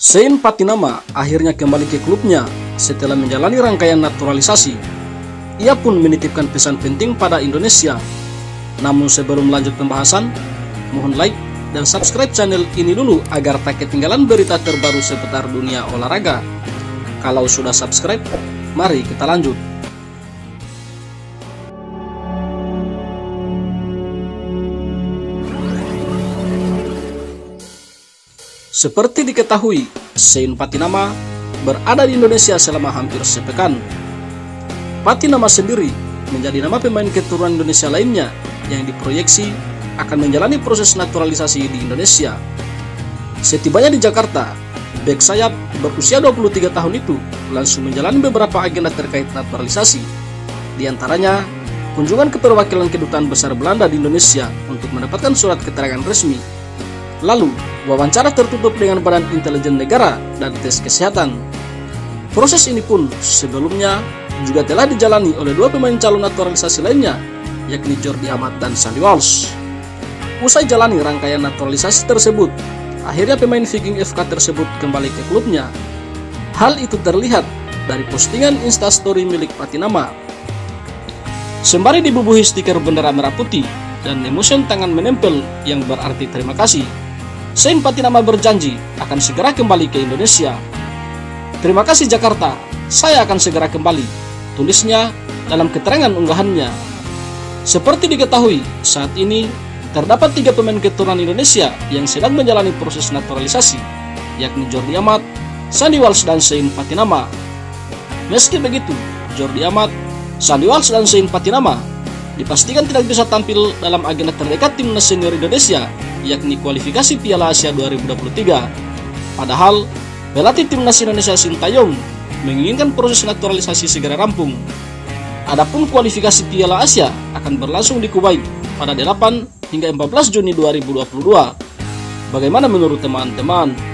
Sean Patinama akhirnya kembali ke klubnya setelah menjalani rangkaian naturalisasi. Ia pun menitipkan pesan penting pada Indonesia. Namun sebelum lanjut pembahasan, mohon like dan subscribe channel ini dulu agar tak ketinggalan berita terbaru seputar dunia olahraga. Kalau sudah subscribe, mari kita lanjut. Seperti diketahui, Sean Patinama berada di Indonesia selama hampir sepekan. Patinama sendiri menjadi nama pemain keturunan Indonesia lainnya yang diproyeksi akan menjalani proses naturalisasi di Indonesia. Setibanya di Jakarta, bek sayap berusia 23 tahun itu langsung menjalani beberapa agenda terkait naturalisasi. Di antaranya, kunjungan ke perwakilan Kedutaan Besar Belanda di Indonesia untuk mendapatkan surat keterangan resmi. Lalu, wawancara tertutup dengan Badan Intelijen Negara dan tes kesehatan. Proses ini pun sebelumnya juga telah dijalani oleh dua pemain calon naturalisasi lainnya, yakni Jordi Amat dan Sandy Walsh. Usai jalani rangkaian naturalisasi tersebut, akhirnya pemain Viking FK tersebut kembali ke klubnya. Hal itu terlihat dari postingan Instastory milik Patinama. Sembari dibubuhi stiker bendera merah putih dan emotion tangan menempel yang berarti terima kasih, Sean Patinama berjanji akan segera kembali ke Indonesia. Terima kasih Jakarta, saya akan segera kembali, tulisnya dalam keterangan unggahannya. Seperti diketahui, saat ini terdapat 3 pemain keturunan Indonesia yang sedang menjalani proses naturalisasi, yakni Jordi Amat, Sandy Walsh, dan Sean Patinama. Meski begitu, Jordi Amat, Sandy Walsh, dan Sean Patinama dipastikan tidak bisa tampil dalam agenda terdekat timnas senior Indonesia, yakni kualifikasi Piala Asia 2023. Padahal, pelatih timnas Indonesia Sintayong menginginkan proses naturalisasi segera rampung. Adapun kualifikasi Piala Asia akan berlangsung di Kuwait pada 8 hingga 14 Juni 2022. Bagaimana menurut teman-teman?